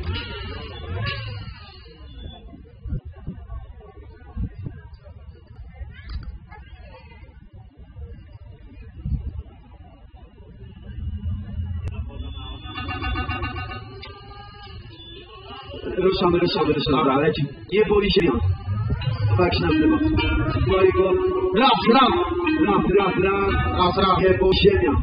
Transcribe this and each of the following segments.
Ruszamy, dobra, leci. Nie boi się. Tak się nazywa. Raz. Nie boi ziemia.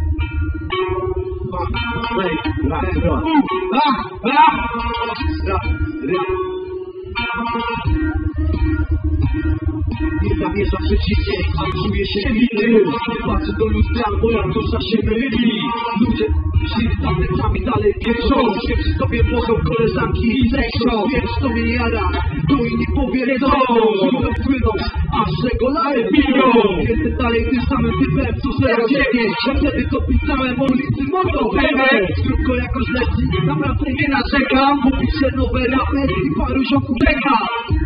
Nie zamierza przeciwnie, a czuję się winny. Patrzę do lustra, bo ja dusza się myli. Ludzie szli z tabletami dalej pieszą. Się przy tobie mogą koleżanki i seksą. Wiesz, to mnie jara, to inni powiedzą. Zimno płyną, aż że golary biją. Jestem dalej tym samym typem, co 09. Ja wtedy to pisałem o ulicy Mordą. Krótko jakoś leci, naprawdę nie narzekam. Bo piszę nowe rapy i paru ziomków czeka.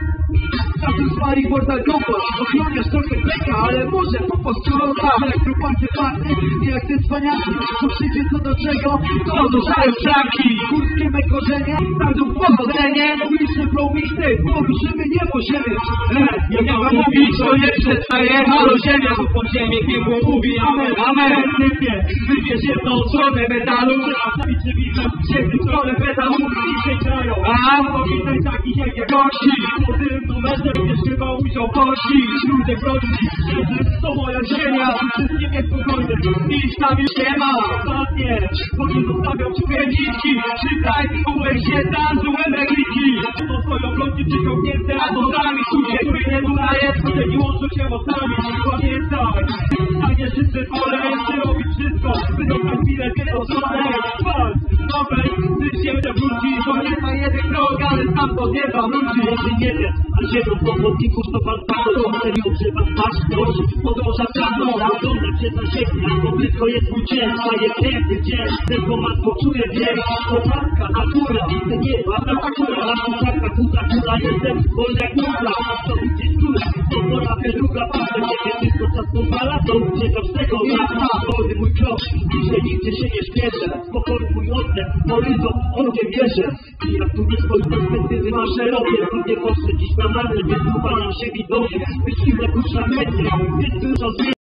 Czasem z Marii można kopać, ochroniarz trochę czeka, ale może po prostu jak grupacy party, nie jak te cwaniaki, co przyjdzie co do czego, to odrzucają szranki. Górskie me korzenie, stardą powodzenie, uliczne flow mixtape, poruszymy niebo ziemię. Jak ja wam mówić, to nie przestaje, halo ziemia, bo po ziemię piekło mówi amen, amen. Typie, wybierz jedną stronę metalu, zastawić żywicę, ziemi stronę metalu i się grają. A powitaj takich jak jakości, po tym numerze będziesz chyba musiał pościć. Ludzie wrodzi, to moja ziemia, wszystkim jest spokojny, nic tam już nie ma. Ostatnie, potem zostawiam człowieki, czytaj, umyj się tam, złem rekliki. To swoją pląci przyciągnięte, a to nami czuję, który nie udaje, że nie łączą się mocami. Pamiętaj, a nie życzę pole, jeszcze robić wszystko, by dostać chwilę, kiedy osobę walcz. Nowej, ty się wróci, to nie ma jeden krok, ale tam to nie ma ludzi. Jeśli nie wiem, a ziemią powodników to pan to serio, że pan masz ktoś, podąża czarno, oglądam się za siebie, bo blisko jest mój dzień, a jest piękny dzień, tylko matko czuję wiek, to matka, natura, to nie ma, natura, natura, kula, jestem wolny jak nubla, to gdzieś kula, to pora druga, patrzę ciebie, wszystko czas pozwala, to uciekam z tego miasta, wolny mój krok, że nigdzie się nie śpieszę, spokojny mój oddech, horyzont, okiem wierzę, i jak tu blisko z perspektywy mam szerokie, nie patrzę dziś na marne, więc uważam się widocznie, być chwilę kurza metra, więc dużo zmieni.